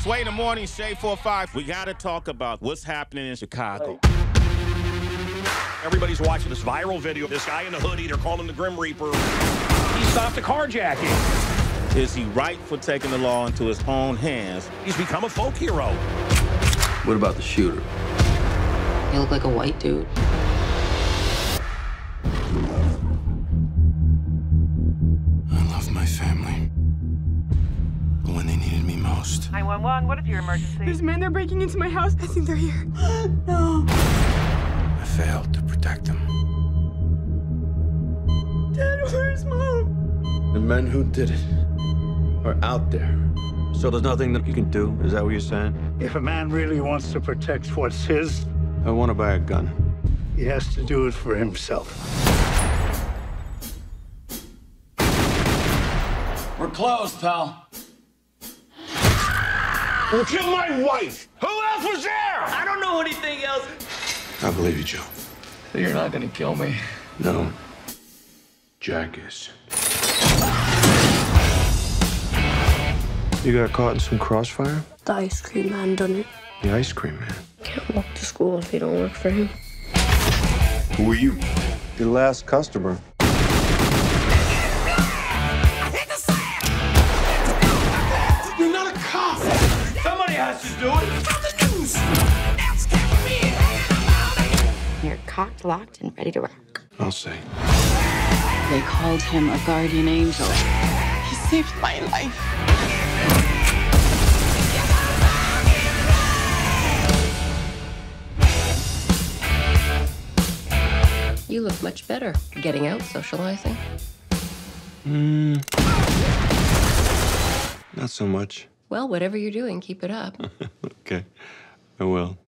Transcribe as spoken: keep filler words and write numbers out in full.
Sway in the morning, Shade four five. We got to talk about what's happening in Chicago. Everybody's watching this viral video. This guy in the hoodie, they're calling him the Grim Reaper. He stopped a carjacking. Is he right for taking the law into his own hands? He's become a folk hero. What about the shooter? You look like a white dude. I love my family. But when they needed me most. nine one one, what is your emergency? There's men, they're breaking into my house. I think they're here. No. I failed to protect them. Dad, where's Mom? The men who did it are out there. So there's nothing that you can do? Is that what you're saying? If a man really wants to protect what's his, I want to buy a gun. he has to do it for himself. We're closed, pal. You killed my wife! Who else was there? I don't know anything else. I believe you, Joe. So you're not gonna kill me? No. Jack is. You got caught in some crossfire? The ice cream man done it. The ice cream man. Can't walk to school if you don't work for him. Who are you? Your last customer. You're not a cop! Somebody has to do it. You're cocked, locked, and ready to rock. I'll say. They called him a guardian angel. He saved my life. You look much better. Getting out, socializing. Hmm. Not so much. Well, whatever you're doing, keep it up. Okay, I will.